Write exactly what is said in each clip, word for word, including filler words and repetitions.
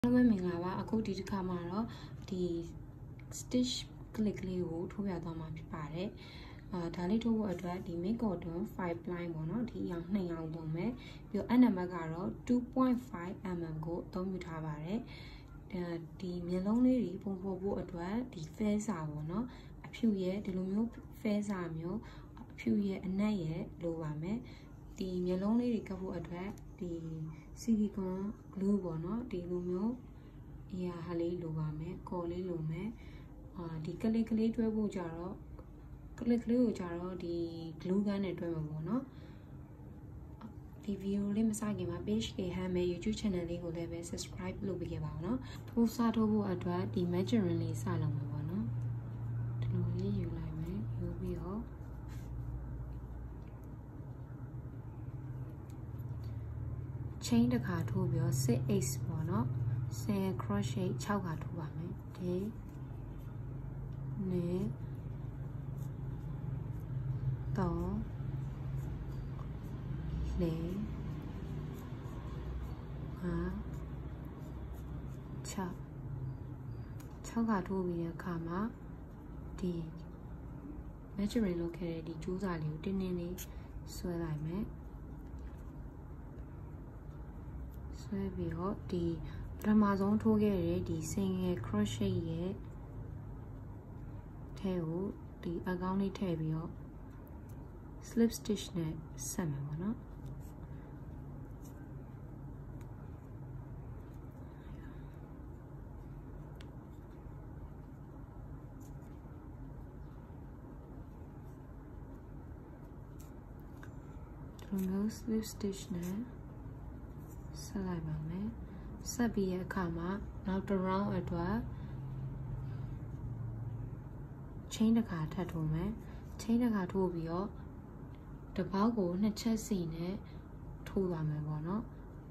Hello, my name is Aku. This camera, the stitch click leo to be a dama pare. Tally to address the make order five line one, the young name out dome. Your anamagaro two point five mm go, don't you have the melony pompo address the face I wanna a few year, the lumio face amio, a few year and a year, low ame. The melony recover address the silicone glue bono, the lumio, yeah, hale lugame, collie lume, the calically twelve jaro, calicly jaro, the glue gun at twelve. The view limsagi my page, a ham a YouTube channel, go level subscribe, Lubigavano. Posato address the measuring salon. You like me, you'll be all. Chain the card to your say ace one, say crochet chowga to one, day, ne, do, lay, ah, chow, chowga to be a comma, the measuring located the Jews are you didn't any swell I met. The Ramazon to get ready, sing a crochet tail, the agony tabio, slip stitch net, seven. Slip stitch net. Saliva me, Sabia comma, now to round at what? Chain the car tattoo me, chain the car to be all the bago, nature scene it, two lame bono.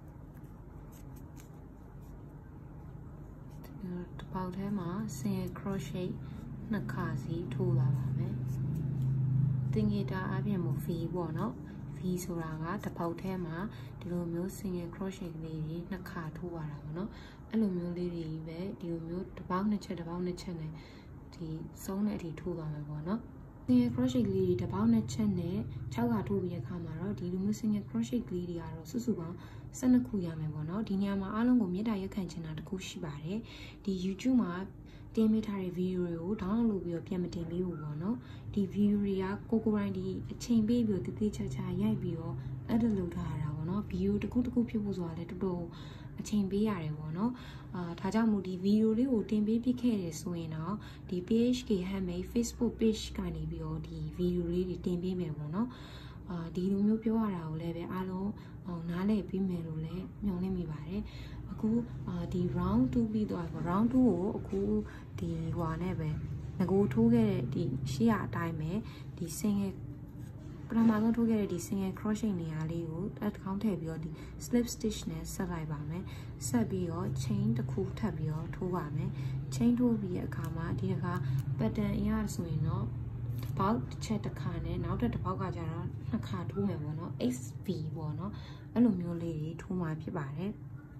The bout him, say crochet, nakazi, two lame. Think it a abiamo fee, bono. Suranga, the Pautema, the Lumio sing a crochet lady, Naka to Warano, a Lumio lady, the Lumio, the Boundnature, the Boundnature, the Sonety to Lamabono. Sing a crochet lady, the Boundnature, Chaga to be a camera, the Lumio sing a crochet lady, Aro Susuba, Sanakuya Mebono, the Niama Alongo Mida Yakanchina, the Kushibare, the Yujuma. The military video download your Piamate Miuno, the Vuria, Cocorandi, a chain baby, the teacher, Yabio, other Lutara, view the good people's wallet to do a chain B R one, Tajamu, the video, ten baby carries so now, the P H K have a Facebook page can be the video really ten baby one, the Lumupio, Leve Alo, Nale, Pimelule, Yonemi Bare. The round to be the round to go the one ever. The go to get the Shia time, the sing a Pramago to get the sing a crochet nearly at counted the slip stitchness, saliva me, sabio, chain the cool tabio to wame, chain to be a comma, dear, but then yards we know about chat the cane, now that the Pogajara, a car to me, one, S V one, a lumio lady to my pibare.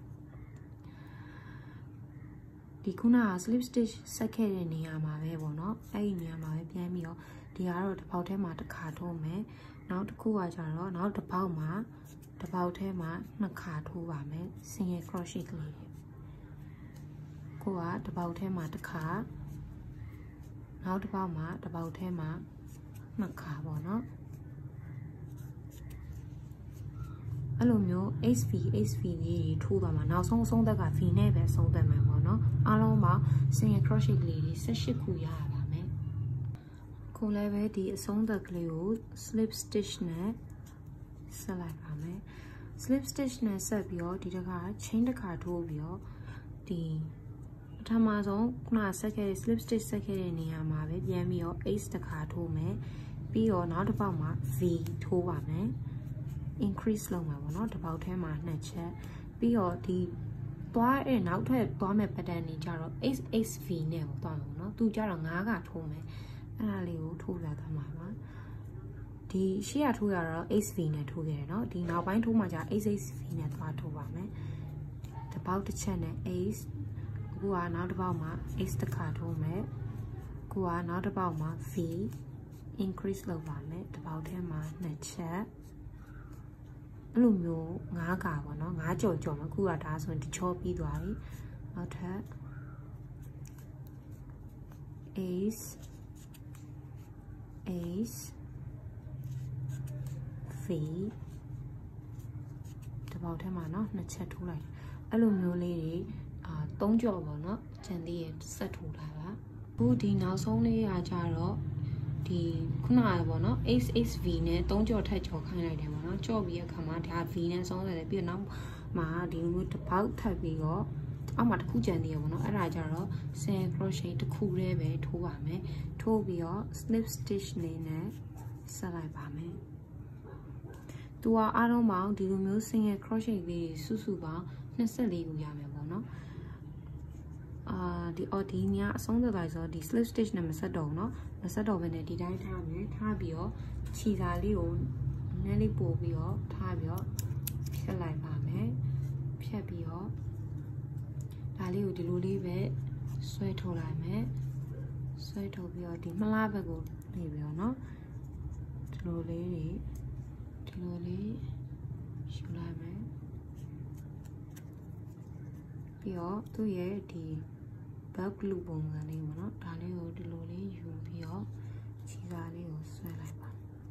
The Kuna slip stitch second Niama Vevono, a Niama Piamio, the arrow the Pautema the Cartome, now the Kuajaro, now the Palma, the Pautema, Nakatu Vame, sing a crochet lady. Kua, the Pautema the car, now the Palma, the Pautema, Nakabono. Alumio, H V, H V, two them now song song the Gafi never sold them. Aloma, sing a crochet lady, Sashikuya, me. Coleve the song the glue, slip stitch net, saliva me. Slip stitch net, sabio, did a car, chain the car to bio, the Tamazon, Kuna second slip stitch second Niama, Yamio, ace the car to me, be or not about my V to me. Increase slow my one, not about him, nature, be or the Toa and out to a bomb at Padani Jaro, Ace Ace V name, no, two Jaranaga to me, and I live to that mamma. The Shia to Ace V net to there, no, the now bind to my Ace Ace V net to Rame. the bout the channel ace who are not about my ace the card home who are not about my v increase low the bout him net chat lu myo nga ka ba no nga jaw jaw ma ku ka da so yin chaw pi twa bi naw that ace ace v တပေါက်ထဲမှာเนาะနှစ်ချက်ထိုးလိုက်အဲ့လိုမျိုးလေးတွေအာသုံးကြော်ပေါ့เนาะကျန်သေးရဲ့ဆက်ထိုးလိုက်ပါအခုဒီနောက်ဆုံးလေးကကြတော့ဒီခုနကပေါ့เนาะ ace ace v နဲ့သုံးကြော်ထက်ကြော်ခိုင်းလိုက်တယ်ပေါ့เนาะကြော်ပြီးအခါမှာဒါ v နဲ့ဆုံးတယ်ပြီးတော့နောက်မှာဒီလိုတပေါက်ထပ်ပြီးတော့အောက်မှာတစ်ခုကျန်သေးရပေါ့เนาะအဲ့ဒါကြတော့ single crochet တစ်ခုတည်းပဲထိုးပါမယ်ထိုးပြီးတော့ slip stitch လေးနဲ့ဆက်လိုက်ပါမယ်သူကအားလုံးပေါင်းဒီလိုမျိုး single crochet လေးစုစုပေါင်းยี่สิบสี่ခုရမယ်ပေါ့နော်အာဒီအော်ဒီညအဆုံးသတ်လိုက်ဆိုဒီ slip stitch နဲ့မဆက်တော့ဘူးเนาะမဆက်တော့ဘဲနဲ့ဒီတိုင်းထားမယ်ထားပြီးတော့ခြေစာလေးကိုနည်းလေးပို့ပြီးတော့ထားပြီးတော့ဖြတ်လိုက်ပါမယ်ဖြတ်ပြီးတော့ဒါလေးကိုဒီလိုလေးပဲဆွဲထုတ်လိုက်မယ်ဆွဲထုတ်ပြီးတော့ဒီမလားဘက်ကိုနေပြီးတော့เนาะဒီလိုလေးတွေဒီလိုလေးယူလိုက်မယ်ပြီးတော့သူ့ရဲ့ဒီ back glue ပုံစံလေးပေါ့နော်ဒါလေးကိုဒီလိုလေးယူပြီးတော့ခြေစာလေးကိုဆွဲလိုက်ပါ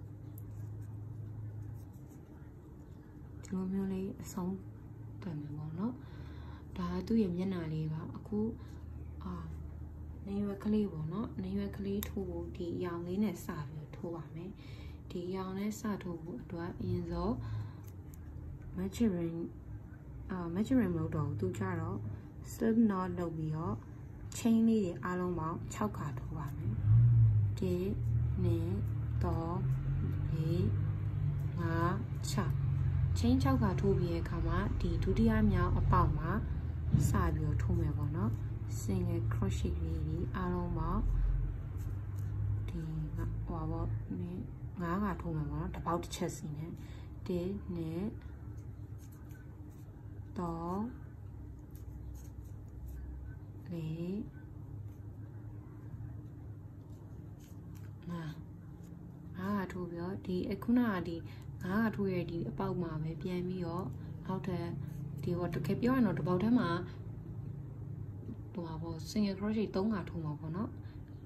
ဒီလိုမျိုးလေးအဆုံးတန်မယ်ပေါ့နော်ဒါသူ့ရဲ့မျက်နှာလေးပါအခုအာနေရွက်ကလေးပေါ့နော်နေရွက်ကလေးထိုးဖို့ဒီအရောင်လေးနဲ့စပြီးထိုးပါမယ်ဒီရောင်နဲ့စထိုးဖို့အတွက်အရင်ဆုံး measuring အာ measuring မလုပ်တော့ဘူးသူကြတော့ slip knot လုပ်ပြီးတော့ chain လေးတွေအားလုံးပေါင်း၆ခါထိုးပါမယ်၁ ၂ ၃ ၄ ၅ ၆ chain ၆ခါထိုးပြီးတဲ့အခါမှာဒီဒုတိယမြောက်အပေါက်မှာစပြီးတော့ထိုးမယ်ပေါ့နော် single crochet လေးတွေအားလုံးပေါင်းဒီဟိုပါပေါ့နည်းငါးခါထိုးမယ်ပေါ့နော်တစ်ပေါက်တစ်ချက်စီနဲ့၁ ၂ ၃ ၄ ၅ ငါးခါထိုးပြီးတော့ဒီအခုနကဒီငါးခါထိုးရဒီအပေါက်မှာပဲပြန်ပြီးတော့နောက်ထပ်ဒီဟောတကယ်ပြောရင်တော့တစ်ပေါက်ထဲမှာဟိုပါပေါ့ single crochet ၃ခါထိုးမှာပေါ့နော်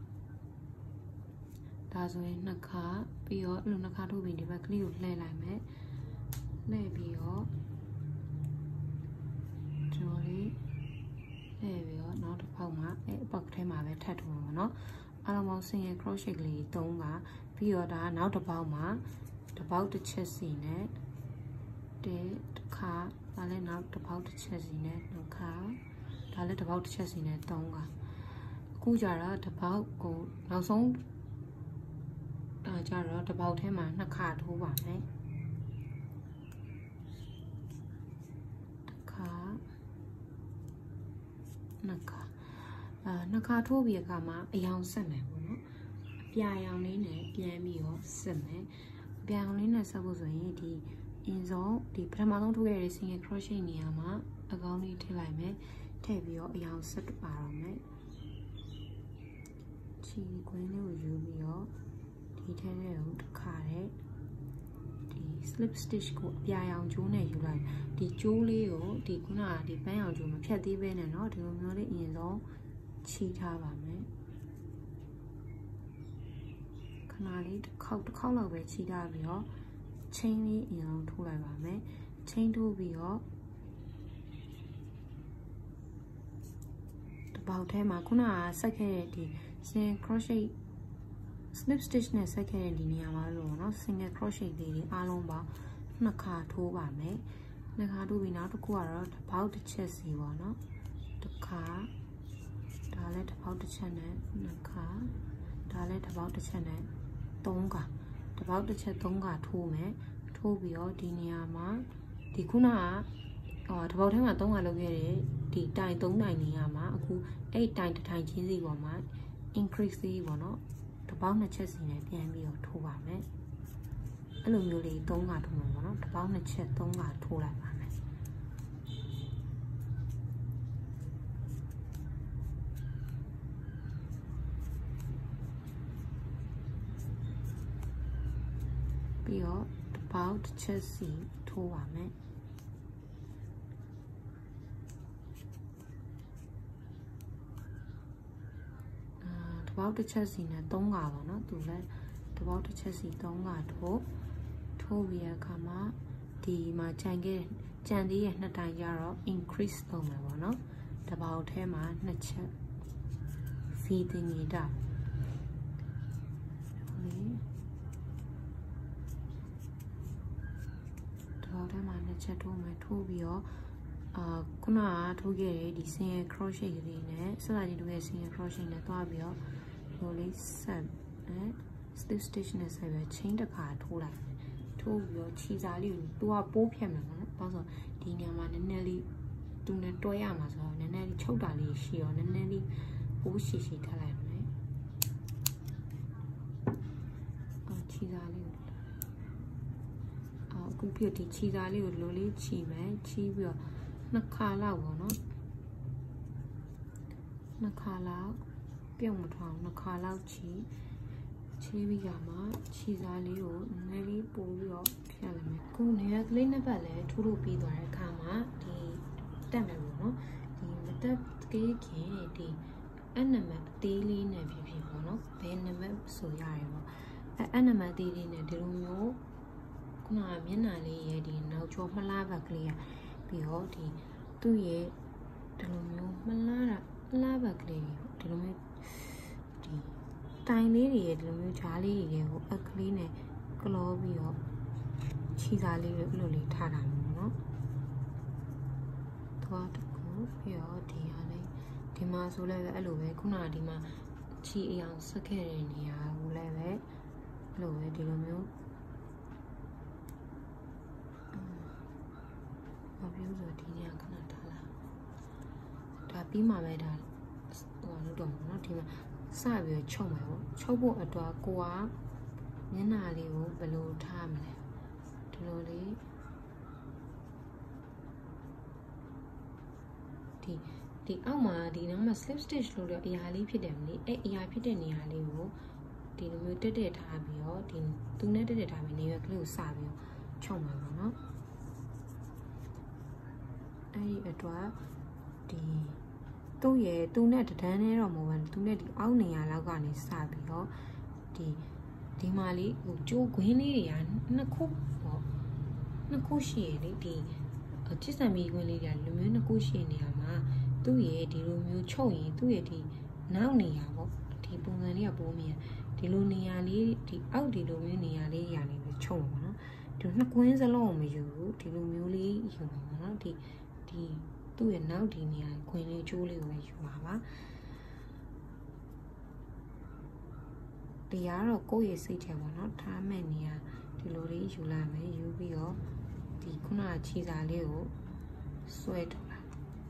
ဒါဆိုရင်နှစ်ခါပြီးတော့အဲ့လိုနှစ်ခါထိုးပြီးဒီဘက်ကလေးကိုလှည့်လိုက်မယ်လှည့်ပြီးတော့ဒီလိုလေးလှည့်ပြီးတော့နောက်တစ်ပေါက်မှာအဲ့အပေါက်ထဲမှာပဲထပ်ထိုးမှာပေါ့နော်အားလုံးပေါင်း single crochet ကလေး၃ခါပြီးတော့ဒါနောက်တစ်ပေါက်မှာတစ်ပေါက်တစ်ချက်စီနဲ့တစ်တစ်ခါဒါလည်းနောက်တစ်ပေါက်တစ်ချက်စီနဲ့နှစ်ခါဒါလည်းတစ်ပေါက်တစ်ချက်စီနဲ့၃ခါအခုကြတော့တစ်ပေါက်ကိုနောက်ဆုံးဒါကြတော့တစ်ပေါက်ထဲမှာနှစ်ခါထိုးပါမယ်တစ်ခါနှစ်ခါအာနှစ်ခါထိုးပြီးအခါမှာအယောင်ဆက်မယ်ပေါ့နော်အပြာရောင်လေးနဲ့ပြန်ပြီးတော့ဆက်မယ်အပြာရောင်လေးနဲ့ဆက်ဖို့ဆိုရင်ဒီအင်းဆုံးဒီပထမဆုံးထိုးရတဲ့ single crochet နေရာမှာအကောင်းလေးထည့်လိုက်မယ်ထည့်ပြီးတော့အယောင်ဆက်ပါတော့မယ်ချီခွင်းလေးကိုယူပြီးတော့ဒီထဲထဲကိုတစ်ခါတည်းဒီ slip stitch ကိုအပြာရောင်ကျိုးနဲ့ယူလိုက်ဒီကျိုးလေးကိုဒီခုနကဒီပန်းရောင်ကျိုးမဖြတ်သေးပဲနဲ့เนาะဒီလိုမျိုးလေးအရင်ဆုံးချီထားပါမယ်ခဏလေးတစ်ခေါက်တစ်ခေါက်လောက်ပဲချီထားပြီးတော့ chain လေးအရင်ဆုံးထိုးလိုက်ပါမယ် chain ထိုးပြီးတော့တပေါက်ထဲမှာခုနကဆက်ခဲ့တဲ့ဒီ single crochet slip stitch နဲ့ဆက်ခဲ့တဲ့ဒီနေရာမှာလို့เนาะ single crochet လေးတွေအားလုံးပေါင်းနှစ်ခါထိုးပါမယ်နှစ်ခါထိုးပြီးနောက်တစ်ခုကတော့တစ်ပေါက်တစ်ချက်စီပေါ့เนาะတစ်ခါဒါလည်းတစ်ပေါက်တစ်ချက်နဲ့နှစ်ခါဒါလည်းတစ်ပေါက်တစ်ချက်နဲ့သုံးခါတစ်ပေါက်တစ်ချက်သုံးခါထိုးမယ်ထိုးပြီးတော့ဒီနေရာမှာဒီခုနကဟောတစ်ပေါက်ထဲမှာသုံးခါလုပ်ခဲ့တဲ့ဒီတိုင်သုံးတိုင်နေရာမှာအခုအဲ့တိုင်တစ်ထိုင်ချင်းစီပေါ်မှာ increase လေးပေါ့เนาะတစ်ပေါက်နှစ်ချက်စီနဲ့ပြန်ပြီးတော့ထိုးပါမယ်အဲ့လိုမျိုးလေးသုံးခါထိုးမှာပေါ့နော်တစ်ပေါက်နှစ်ချက်သုံးခါထိုးလိုက်ပါမယ်ပြီးတော့တစ်ပေါက်တစ်ချက်စီထိုးပါမယ်တစ်ပေါက်တစ်ချက်စီနဲ့သုံးခါပါเนาะသူလည်းတစ်ပေါက်တစ်ချက်စီသုံးခါထိုးထိုးပြီးရခါမှာဒီမှာကြံခဲ့ကြံသေးရဲ့နှစ်တိုင်ကြတော့ increase လုပ်မယ်ပေါ့เนาะတစ်ပေါက်ထဲမှာနှစ်ချက် V တင်နေတာတော့ထဲမှာနှစ်ချက်ထိုးမယ်ထိုးပြီးတော့အာခုနကထိုးခဲ့တဲ့ဒီ single crochet ကလေးနဲ့ဆက်လာချင်းထိုးခဲ့ single crochet နဲ့တွားပြီးတော့လိုလေးဆက်နဲ့ slip stitch နဲ့ဆက်ပြီး chain တစ်ခါထိုးလိုက်ထိုးပြီးတော့ခြေစာလေးကိုသူကပိုးဖြတ်မယ်နော်ဘာလို့ဆိုဒီနေရာမှာနည်းနည်းလေးသူနဲ့တွဲရမှာဆိုတော့နည်းနည်းလေးချုပ်တာလေးရှိရောနည်းနည်းလေးပိုးရှည်ရှည်ထားလိုက်မယ်အော်ခြေစာလေးကိုအခုပြဒီခြေသားလေးကိုလိုလေးခြီမယ်ခြီးပြီးတော့နှစ်ခါလောက်ပေါ့နော်နှစ်ခါလောက်ပြုံးမထောင်နှစ်ခါလောက်ခြီးခြီးပြီးကြမှာခြေသားလေးကိုနည်းနည်းလေးပို့ပြီးတော့ဖြတ်လိုက်မယ်ခုနေရာကလေးနှစ်ပတ်လည်းထိုးလို့ပြီးသွားတဲ့အခါမှာဒီတက်မယ်ပေါ့နော်ဒီမတက်ကေးခင်ဒီအဲ့နံပါတ်အသေးလေးနဲ့ဖြစ်ဖြစ်ပေါ့နော်ဘယ်နံပါတ်ဆိုရရပေါ့အဲ့အဲ့နံပါတ်အသေးလေးနဲ့ဒီလိုမျိုးခုနကမျက်နှာလေးရဲ့ဒီနောက်ကျောမလားဘက်ကလေးอ่ะပြီးတော့ဒီသူ့ရဲ့ဒီလိုမျိုးမလားတာလားဘက်ကလေးဒီလိုမျိုးဒီတိုင်လေးတွေရဲ့ဒီလိုမျိုးဂျားလေးတွေရဲ့ဟိုအခလေးနဲ့ကလောပြီးတော့ခြေစားလေးတွေအဲ့လိုလေးထားတာမျိုးเนาะသွားတကူပြီးတော့ဒီဟာလေးဒီမှာဆိုလည်းအဲ့လိုပဲခုနကဒီမှာခြေအအောင်ဆက်ခဲ့တဲ့နေရာဟိုလည်းပဲအဲ့လိုပဲဒီလိုမျိုးဘာပြောဆိုဒီနေရာခဏထားလာဒါပြီးမှပဲဒါဟိုလို့တော့เนาะဒီမှာစပြီးတော့ချုပ်မယ်ပေါ့ချုပ်ဖို့အတွက်ကိုကမျက်နှာလေးကိုဘယ်လိုထားမလဲဒီလိုလေးဒီဒီအောက်မှာဒီနောက်မှာ slip stitch လို့တဲ့အရာလေးဖြစ်တယ်မလေးအဲ့အရာဖြစ်တဲ့နေရာလေးကိုဒီလိုမျိုးတက်တက်ထားပြီးတော့ဒီသူနဲ့တက်တက်ထားပြီးနေရွက်ကလေးကိုစပြီးတော့ချုပ်မယ်ပေါ့နော်အဲ့ဒီအတွက်ဒီသူ့ရဲ့သူနဲ့တဒန်းနဲ့တော့မဟုတ်ဘူးသူနဲ့ဒီအောက်နေရာလောက်ကနေစပြီးတော့ဒီဒီမှာလေးဟိုကျိုးခွင်းလေးတွေကနှစ်ခုပေါ့နှစ်ခုရှိရလေဒီချစ်စံမီခွင်းလေးတွေကလူမျိုးနှစ်ခုရှိနေရမှာသူ့ရဲ့ဒီလိုမျိုးချုပ်ရင်သူ့ရဲ့ဒီနောက်နေရာပေါ့ဒီပုံစံလေးကပိုးမြင်ဒီလိုနေရာလေးဒီအောက်ဒီလိုမျိုးနေရာလေးရာနေပြီးချုပ်မှာနော်ဒီနှစ်ကွင်းစလုံးကိုမယူဘူးဒီလိုမျိုးလေးယူမှာပေါ့နော်ဒီဒီသူ့ရဲ့နောက်ဒီနေရာခွင်းလေးကျိုးလေးကိုပဲယူပါပါတရားတော့ကိုယ့်ရဲ့စိတ်ထဲပေါ့နော်ထားမဲ့နေရာဒီလိုလေးယူလိုက်မယ်ယူပြီးတော့ဒီခုနကခြေစာလေးကိုဆွဲထုတ်လိုက်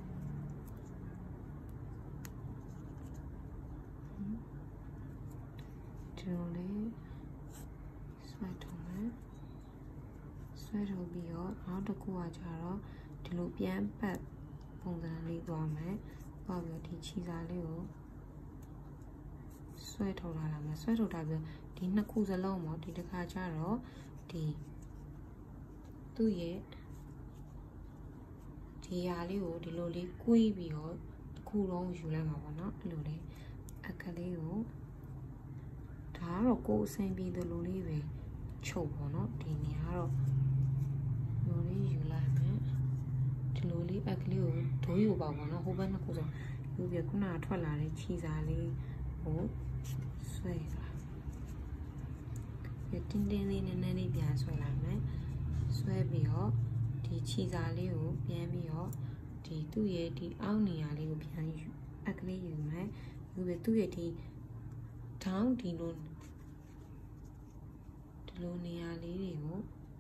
ဒီလိုလေးဆွဲထုတ်မယ်ဆွဲထုတ်ပြီးတော့နောက်တစ်ခုကကြတော့ဒီလိုပြန်ပတ်ပုံစံလေးသွားမယ်ပေါ့ပြီးဒီခြေစာလေးကိုဆွဲထုတ်လာလာမယ်ဆွဲထုတ်တာပြီးဒီနှစ်ခုစလုံးပေါ့ဒီတစ်ခါကျတော့ဒီသူ့ရဲ့ဒီဟာလေးကိုဒီလိုလေးကွေးပြီးတော့တစ်ခုလုံးယူလိုက်မှာပေါ့နော်အဲ့လိုလေးအခက်လေးကိုဒါကတော့ကိုယ်အဆင်ပြေတယ်လို့လေးပဲချုပ်ပေါ့နော်ဒီနေရာတော့လိုလေးယူလိုက်မယ်ဒီလိုလေးအခက်လေးကိုဒိုးယူပါပေါ့နော်ဟိုဘက်နှစ်ခုဆိုယူပြီးခုနကထွက်လာတဲ့ခြေစာလေးကိုဆွဲလာဒီတင်းတင်းလေးနည်းနည်းလေးပြန်ဆွဲလိုက်မယ်ဆွဲပြီးတော့ဒီခြေစာလေးကိုပြန်ပြီးတော့ဒီသူ့ရဲ့ဒီအောက်နေရာလေးကိုပြန်ယူအခလေးယူမယ်ယူပြီးသူ့ရဲ့ဒီထောင်းဒီလိုဒီလိုနေရာလေးတွေကို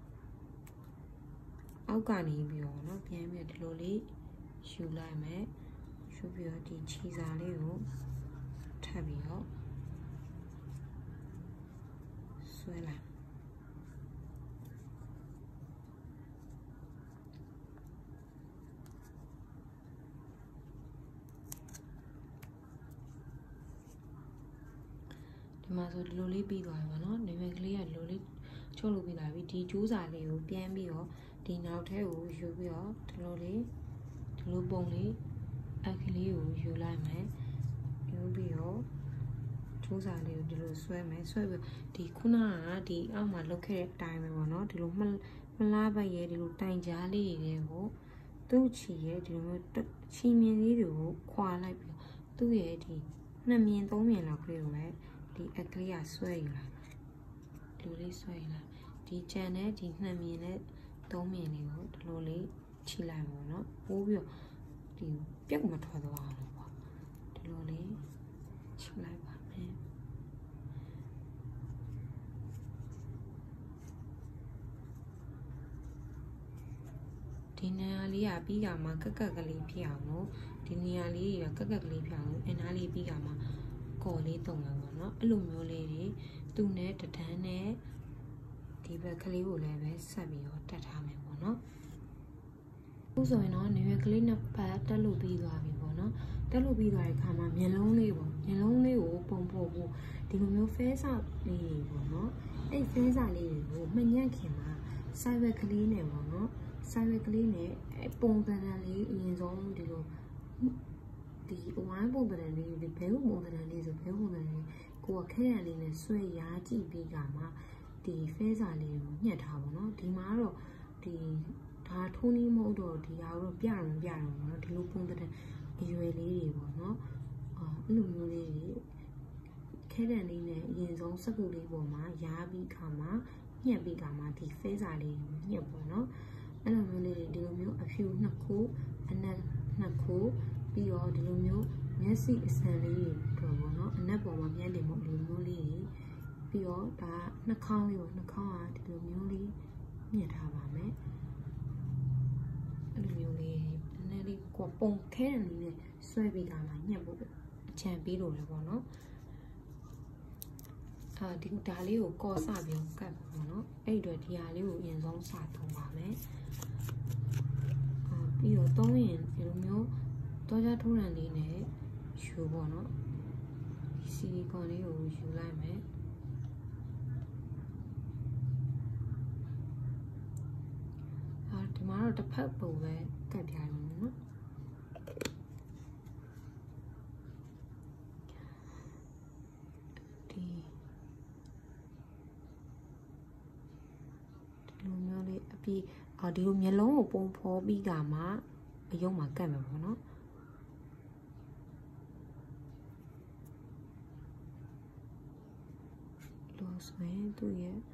အောက်ကနေပြီးတော့เนาะပြန်ပြီးဒီလိုလေးယူလိုက်မယ်ယူပြီးတော့ဒီခြေစာလေးကိုထပ်ပြီးတော့ဆွဲလိုက်ဒီမှာဆိုဒီလိုလေးပြီးသွားပြီပေါ့နော်နေမကလေးကဒီလိုလေးချုပ်လို့ပြီးလာပြီဒီကျိုးစာလေးကိုပြန်ပြီးတော့ဒီနောက်ထဲကိုယူပြီးတော့ဒီလိုလေးဒီလိုပုံလေးအခလေးကိုယူလိုက်မယ်ယူပြီးတော့ကျိုးစာလေးကိုဒီလိုဆွဲမယ်ဆွဲပြီးဒီခုနကဒီအောက်မှာလုတ်ခဲ့တဲ့အတိုင်းပဲပေါ့နော်ဒီလိုမမလားပတ်ရဲ့ဒီလိုတိုင်ကြားလေးတွေကိုသူ့ချီရဲ့ဒီလိုချီမြင်လေးတွေကိုခွာလိုက်ပြီးသူ့ရဲ့ဒီနှစ်မြင်သုံးမြင်လောက်ကလေးကိုပဲဒီအခလေးကဆွဲယူလိုက်ဒီလိုလေးဆွဲယူလိုက်ဒီကြံနဲ့ဒီနှစ်မြင်နဲ့သုံးမြင်လေးကိုဒီလိုလေးချီလိုက်ပါတော့ပိုးပြီးတော့ဒီပြုတ်မထွက်သွားအောင်လို့ပေါ့ဒီလိုလေးချီလိုက်ပါမယ်ဒီနေရာလေးကပြီးကမှကက်ကက်ကလေးဖြစ်အောင်လို့ဒီနေရာလေးကကက်ကက်ကလေးဖြစ်အောင်လို့အနားလေးပြီးကမှကော်လေးတုံမယ်ပေါ့နော်အဲ့လိုမျိုးလေးတွေသူ့နဲ့တဒန်းနဲ့ဒီဘက်ကလေးကိုလည်းပဲဆက်ပြီးတော့တက်ထားမယ်ပေါ့နော်အခုဆိုရင်တော့နေရွယ်ကလေးနှစ်ပတ်တက်လို့ပြီးသွားပြီပေါ့နော်တက်လို့ပြီးသွားတဲ့အခါမှာမျက်လုံးလေးပေါ့မျက်လုံးလေးကိုပုံဖို့ဖို့ဒီလိုမျိုးဖဲစာလေးတွေပေါ့နော်အဲ့ဖဲစာလေးတွေကိုမညံ့ခင်မှာဆိုင်ဘက်ကလေးနဲ့ပေါ့နော်ဆိုင်ဘက်ကလေးနဲ့ပုံသဏ္ဍာန်လေးအရင်ဆုံးဒီလိုဒီဝိုင်းပုံသဏ္ဍာန်လေးဒီဘဲပုံသဏ္ဍာန်လေးဆိုဘဲပုံသဏ္ဍာန်လေးကိုယ်ခဲရံလေးနဲ့ဆွဲရားကြည့်ပြီးကမှဒီဖဲစာလေးကိုညှက်ထားပါတော့ဒီမှာတော့ဒီဒါထိုးနီးမဟုတ်တော့ဒီဟာတော့ပြရုံပြရုံပေါ့နော်ဒီလိုပုံတဲ့အရွယ်လေးတွေပေါ့နော်အာအဲ့လိုမျိုးလေးတွေခဲတံလေးနဲ့အရင်ဆုံးစကုလေးပေါ်မှာရားပြီးခါမှာညှက်ပြီးခါမှာဒီဖဲစာလေးကိုညှက်ပေါ့နော်အဲ့လိုမျိုးလေးတွေဒီလိုမျိုးအဖြူနှစ်ခုအနက်နှစ်ခုပြီးတော့ဒီလိုမျိုးမျက်စိအစံလေးတွေတော့ပေါ့နော်အနက်ပေါ်မှာပြန်တင်ဖို့ဒီလိုမျိုးလေးတွေပြီးတော့ဒါနှာခေါင်းလေးပေါ့နှာခေါင်းကဒီလိုမျိုးလေးညှက်ထားပါမယ်အဲ့လိုမျိုးလေးနည်းနည်းလေးကိုပုံခဲတဲ့နည်းနဲ့ဆွဲပြီးကမှညှက်ဖို့အချံပြီးလို့လည်းပေါ့နော်အာဒီဒါလေးကိုကော်စပြီးကတ်ပေါ့နော်အဲ့ဒီတော့ဒီဟာလေးကိုအရင်ဆုံးစသုံးပါမယ်အာပြီးတော့သုံးရင်ဒီလိုမျိုးတော့ကြထိုးရံလေးနဲ့ယူပေါ့နော်ဒီဆီလီကွန်လေးကိုယူလိုက်မယ်ဒီမှာတော့တစ်ဖက်ပုံပဲကတ်ပြရအောင်နော်ဒီဒီလိုမျိုးလေးအပြီးအော်ဒီလိုမျက်လုံးကိုပုံဖော်ပြီးကမှအယုံမှာကတ်မယ်ပေါ့နော်လို့ဆိုရင်သူ့ရဲ့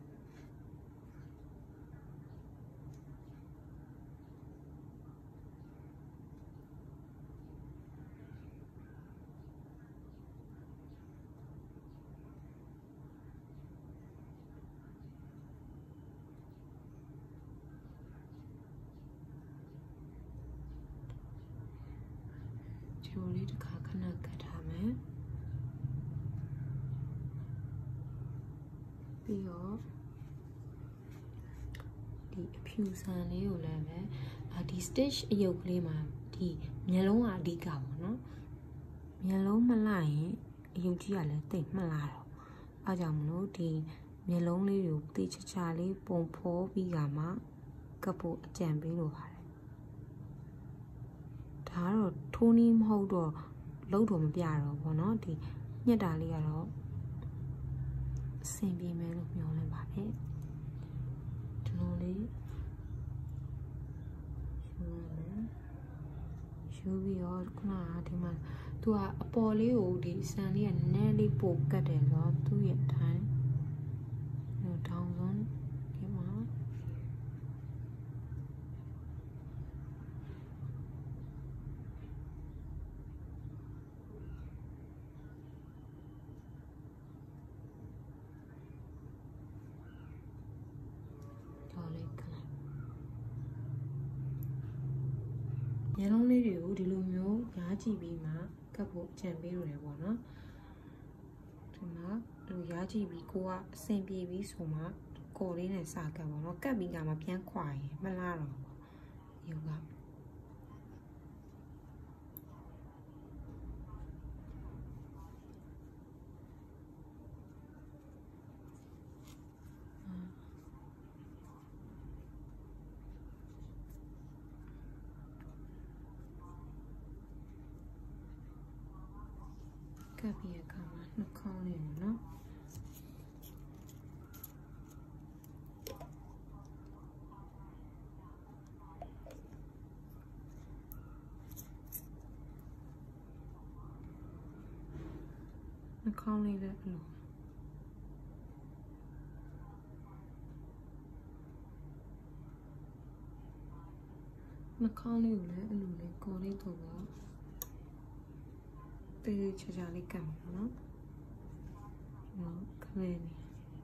ဒီလိုလေးတစ်ခါခဏကတ်ထားမယ်ပြီးတော့ဒီအဖြူဆန်လေးကိုလည်းပဲဒီ stitch အယုတ်ကလေးမှာဒီမျက်လုံးကအဓိကပေါ့နော်မျက်လုံးမလိုက်ရင်အယုတ်ကြီးကလည်းတိတ်မှတ်လာတော့အားကြောင့်မလို့ဒီမျက်လုံးလေးကိုတိချာချာလေးပုံဖော်ပြီးကမှကပ်ဖို့အကြံပေးလိုပါတယ်ဒါကတော့ထိုးနီးမဟုတ်တော့လုံးတော့မပြတော့ဘောနော်ဒီညက်တာလေးကတော့အဆင်ပြေမယ်လို့ပြောလိုက်ပါတယ်ဒီလိုလေးယူရမယ်ယူပြီးတော့ခုနကဒီမှာသူကအပေါ်လေးကိုဒီစံလေးကနည်းနည်းလေးပိုကတ်တယ်ဆိုတော့သူ့ရဲ့အတိုင်းဟိုထောင်ဆုံးဒီမှာမျက်လုံးလေးတွေကိုဒီလိုမျိုးရားကြည့်ပြီးမှကပ်ဖို့ကြံပေးရတယ်ပေါ့နော်ဒီမှာဒီရားကြည့်ပြီးကိုကအဆင်ပြေပြီးဆိုမှကိုလေးနဲ့စကပ်ပေါ့နော်ကပ်ပြီးကမှပြန်ခွာရင်မလားတော့ပေါ့ယူကကပ်ပြီးအခါမှာနှာခေါင်းလေးကိုနော်နှာခေါင်းလေးလည်းအဲ့လိုနှာခေါင်းလေးကိုလည်းအဲ့လိုလေးကိုလေးတော့ပါတေးချာချာလေးကပ်မှာနော်နော်ခလေးလေး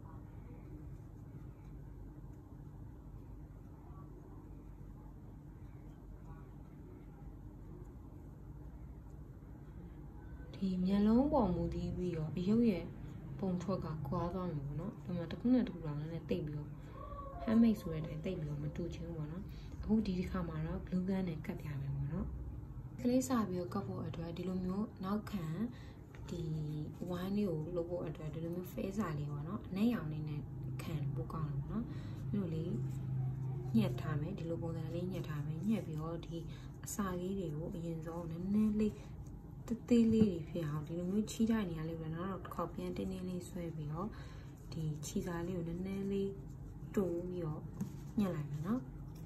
ဒီမျက်လုံးပေါ်မူတည်ပြီးတော့အယုတ်ရဲ့ပုံထွက်ကကွာသွားမှာပေါ့နော်ဒီမှာတစ်ခုနဲ့တစ်ခုတော့လည်းတိတ်ပြီးတော့ handmade ဆိုတဲ့တိတ်ပြီးတော့မတူချင်းပေါ့နော်အခုဒီတစ်ခါမှာတော့ glue gun နဲ့ကတ်ပြမယ်ပေါ့နော်ကလေးစားပြီးတော့ကတ်ဖို့အတွက်ဒီလိုမျိုးနောက်ခံဒီဝိုင်းလေးကိုလုပ်ဖို့အတွက်ဒီလိုမျိုး face စာလေးပေါ့နော်အနက်ရောင်လေးနဲ့ခံဖို့ကောင်းတယ်ပေါ့နော်ဒီလိုလေးညှက်ထားမယ်ဒီလိုပုံစံလေးညှက်ထားမယ်ညှက်ပြီးတော့ဒီအစာလေးတွေကိုအရင်ဆုံးနည်းနည်းလေးတသေးလေးတွေဖြစ်အောင်ဒီလိုမျိုးချီးထားနေရလေးပဲနော်တစ်ခေါက်ပြန်တင်းတင်းလေးဆွဲပြီးတော့ဒီချီစာလေးကိုနည်းနည်းလေးတူပြီးတော့ညှက်လိုက်မယ်နော်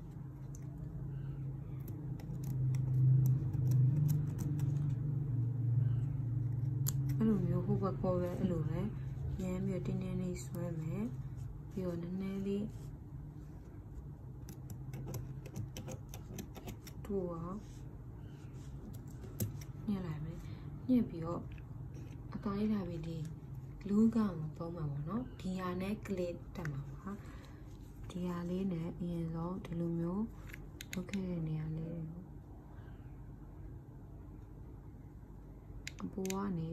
အဲ့လိုမျိုးဟိုဘက်ပေါ်ပဲအဲ့လိုပဲရမ်းပြီးတင်းတင်းလေးဆွဲမယ်ပြီးတော့နည်းနည်းလေးတူအောင်ညှက်လိုက်မယ်ညှက်ပြီးတော့အသားလေးထားပြီးဒီလူးကောင်ပုံမှာပေါ့နော်ဒီဟာနဲ့ကလစ်တက်မှာပါဒီဟာလေးနဲ့အရင်ဆုံးဒီလိုမျိုးလုပ်ခဲ့တဲ့နေရာလေးအပေါ်ကနေ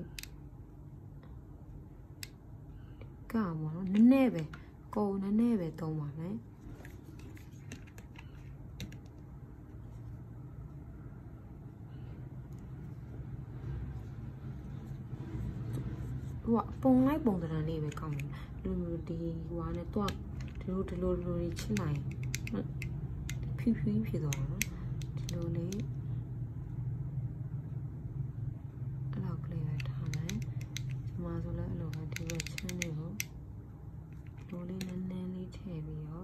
ကပေါ့နော်နည်းနည်းပဲကိုယ်နည်းနည်းပဲသုံးပါမယ်ဟိုပုံလိုက်ပုံသဏ္ဍာန်လေးပဲကောင်းတယ်လူဒီဟိုကနေတော့ဒီလိုဒီလိုလိုချစ်လိုက်ဖြူဖြူဖြစ်သွားတော့ဒီလိုလေးအဲ့လောက်ကလေးပဲထားမယ်ဒီမှာဆိုလည်းအဲ့လိုပဲဒီဘက်ချမ်းလေးကိုလိုလေးနည်းနည်းလေးထည့်ပြီးတော့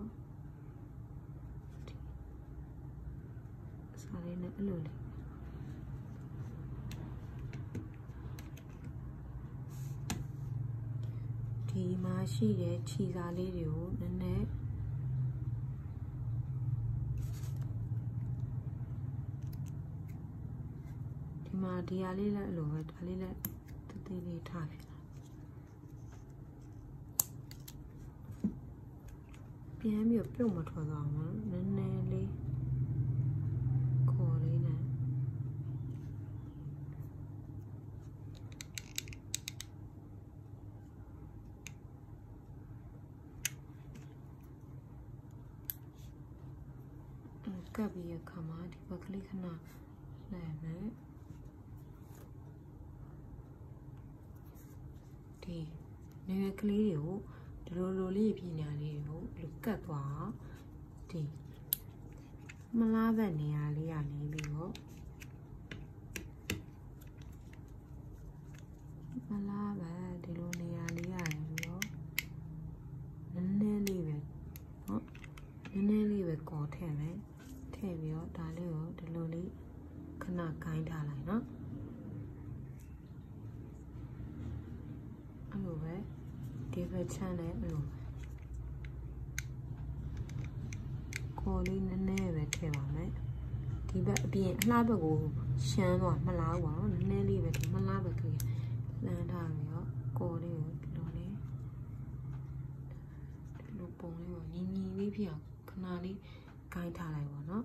စားလေးနဲ့အဲ့လိုလေးဒီမှာရှိတဲ့ခြေစာလေးတွေကိုနည်းနည်းဒီမှာဒီဟာလေးလည်းအဲ့လိုပဲဒါလေးလည်းတသေးလေးထားပြပြန်ပြီးပြုတ်မထွက်သွားအောင်နည်းနည်းလေးခေါ်လေးနဲ့ကပ်ပြီးအခါမှာဒီဘက်ကလေးခဏလှည့်မယ်ဒီနေရကလေးတွေကိုဒီလိုလိုလေးပြညာလေးကိုလူကတ်သွားဒီမလားဘက်နေရာလေးရနေပြီးတော့မလားဘက်ဒီလိုနေရာလေးရနေပြီးတော့နည်းနည်းလေးပဲနော်နည်းနည်းလေးပဲကော်ထည့်မယ်ထည့်ပြီးတော့ဒါလေးကိုဒီလိုလေးခဏကိုင်းထားလိုက်နော်အဲ့လိုပဲဒီဘက်ချမ်းလည်းအဲ့လိုခေါ်လေးနည်းနည်းပဲထည့်ပါမယ်ဒီဘက်အပြင်အလှဘက်ကိုရှမ်းသွားမလားဘူးပေါ့နော်နည်းနည်းလေးပဲဒီမလားဘက်ကလေးလမ်းထားပြီးတော့ခေါ်လေးကိုဒီလိုလေးဒီလိုပုံလေးကိုညီညီလေးဖြစ်အောင်ခဏလေးကိုင်းထားလိုက်ပါနော်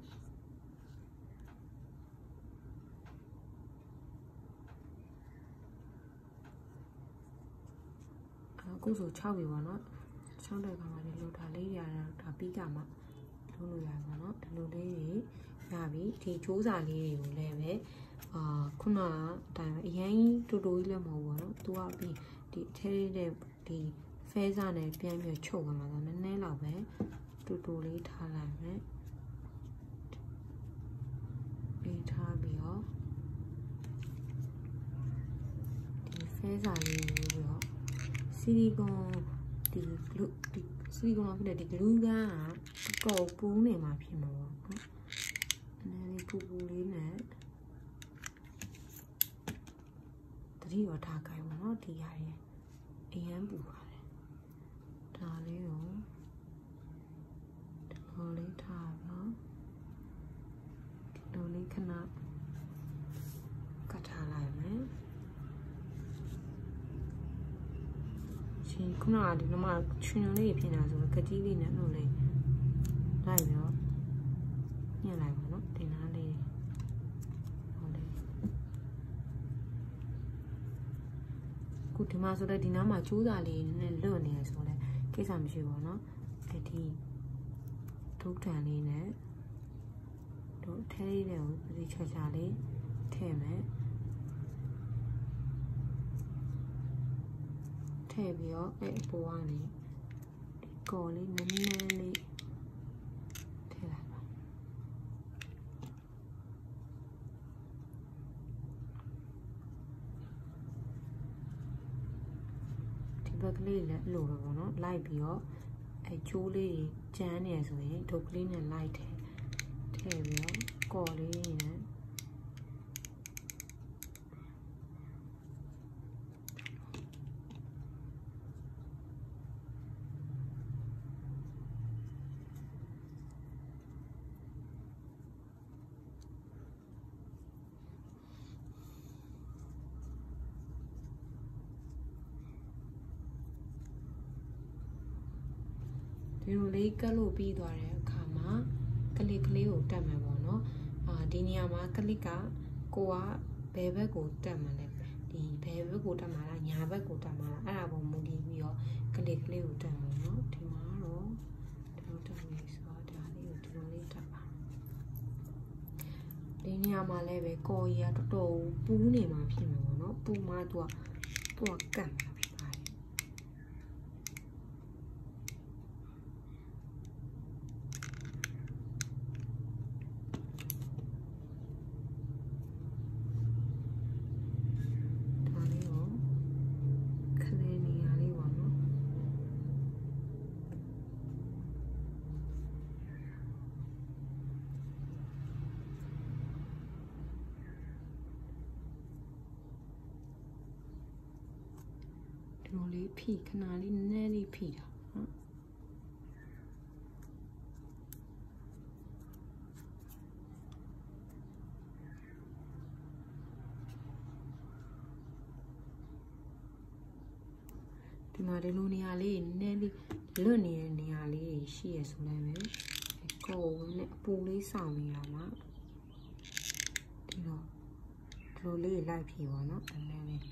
အခုဆို၆ပြီပေါ့နော်၆တဲ့ခါမှာဒီလိုဒါလေးရတာဒါပြီးကမှလုပ်လို့ရပါတော့ဒီလိုလေးတွေရပြီဒီချိုးစာလေးတွေကိုလည်းပဲအာခုနကအတိုင်းပဲအရင်တူတူကြီးလည်းမဟုတ်ဘူးပေါ့နော်သူကပြီးဒီထဲတဲ့ဒီဖဲစာနဲ့ပြန်ပြီးချုပ်သွားမှာဆိုနည်းနည်းတော့ပဲတူတူလေးထားလိုက်မယ်လေးထားပြီးတော့ဒီဖခဲစာလေးပြီးတော့ဆီလီကွန်ဒီဂလူဒီဆီလီကွန်မှာဖြစ်တဲ့ဒီဂလူကကောပူးနေမှာဖြစ်မှာပေါ့နော်အနေလေးပူပူလေးနဲ့တတိရောထားခိုင်းပါနော်ဒီဟာရဲ့အရန်ပူပါတယ်ဒါလေးကိုဒီလိုလေးထားပါဒီလိုလေးခဏကတ်ထားလိုက်မယ်ချင်းခုနကဒီလိုမှချွင်လေးဖြစ်နေတာဆိုတော့ကတိလေးနဲ့လို့လေးလိုက်ပြီးတော့ညှက်လိုက်ပါနော်ဒီနားလေးဟောလေးခုဒီမှာဆိုတော့ဒီနားမှာကျိုးစာလေးနဲ့လွတ်နေရဆိုတော့ကိစ္စမရှိဘူးနော်အဲ့ဒီဒုတ်တန်လေးနဲ့တို့ထဲလေးတွေကိုဒီချာချာလေးထည့်မယ်ထည့်ပြီးတော့အဲ့အပေါ်ကနေဒီကော်လေးနည်းနည်းလေးထည့်လိုက်ပါဒီဘက်ကလေးလည်းအလိုပဲပေါ့နော်လိုက်ပြီးတော့အဲ့ချိုးလေးကျန်းနေဆိုရင်ဒုတ်ကလေးနဲ့လိုက်ထည့်ထည့်ပြီးတော့ကော်လေးနဲ့ဒီလိုလေးကတ်လို့ပြီးသွားတဲ့အခါမှာကလစ်ကလေးကိုတက်မယ်ပေါ့နော်အာဒီနေရာမှာကလစ်ကကိုကဘယ်ဘက်ကိုတက်မှာလဲဒီဘယ်ဘက်ကိုတက်မှာလားညာဘက်ကိုတက်မှာလားအဲ့ဒါပုံမူတည်ပြီးတော့ကလစ်ကလေးကိုတက်မှာနော်ဒီမှာတော့ဒီလိုတက်နေဆိုတော့ဒါလေးကိုဒီလိုလေးတက်ပါဒီနေရာမှာလည်းပဲကော်ရီကတော်တော်ပူးနေမှာဖြစ်မှာပေါ့နော်ပူမှသူကသူကကတ်မှာဒီလိုလေးဖိခဏလေးနည်းနည်းလေးဖိတာနော်ဒီမှာဒီလိုနေရာလေးနည်းနည်းလေးလွတ်နေတဲ့နေရာလေးရှိရဆိုလည်းပဲကိုယ်နဲ့အပူလေးဆောင်နေတာမှာဒီတော့ဒီလိုလေးလိုက်ဖြေပါနော်အဲ့ဒါလေး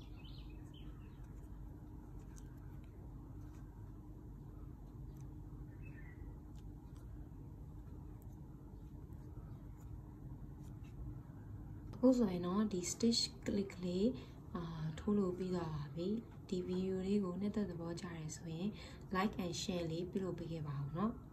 အခုဆိုရင်တော့ဒီ stitch click လေးအာထိုးလို့ပြီးသွားပါပြီဒီဗီဒီယိုလေးကိုနှစ်သက်သဘောကျတယ်ဆိုရင် like and share လေးပြုလုပ်ပေးခဲ့ပါဦးเนาะ